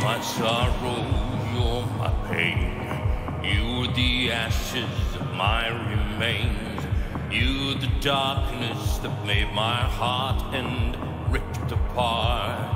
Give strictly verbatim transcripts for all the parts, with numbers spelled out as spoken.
my sorrow, you're my pain. You're the ashes of my remains. You're the darkness that made my heart end ripped apart.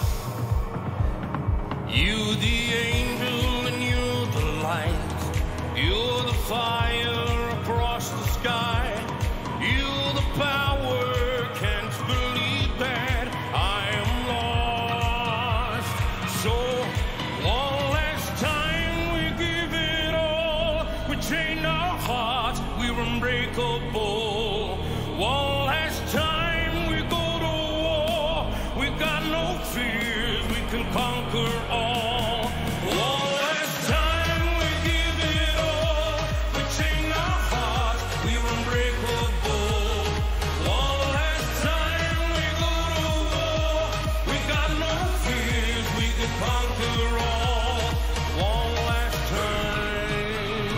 You're the angel and you're the light. You're the fire across the sky. You're the power, can't believe that I am lost. So one last time we give it all. We chain our hearts, we're unbreakable. One last time we go to war. We got no fears, we can conquer all. One last time we give it all. We chain our hearts, we're unbreakable. One last time we go to war. We got no fears, we can conquer all. One last time.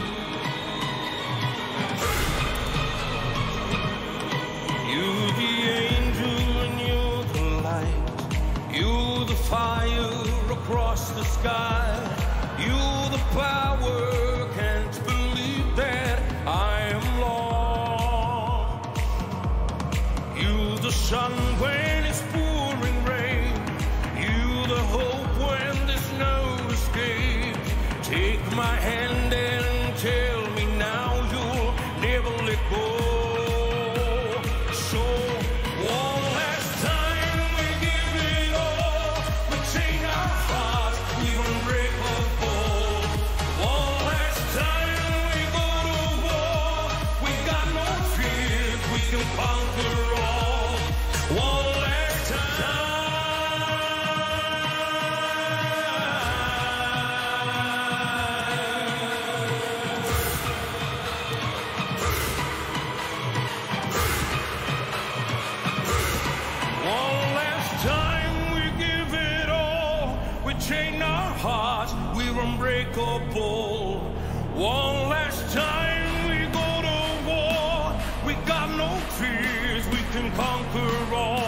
You're the angel and you're the light. You're the fire across the sky. You're the power, can't believe that I am lost. You're the sun when it's pouring rain. You're the hope when there's no escape. Take my hand and tell me now you'll never let go. So one last time we give it all. We chain our hearts, we're unbreakable. One last time we go to war. We got no fears, we can conquer all. One last time. One last time we give it all. We chain our hearts, we're unbreakable. One last time we go to war. We got no fears, we can conquer all.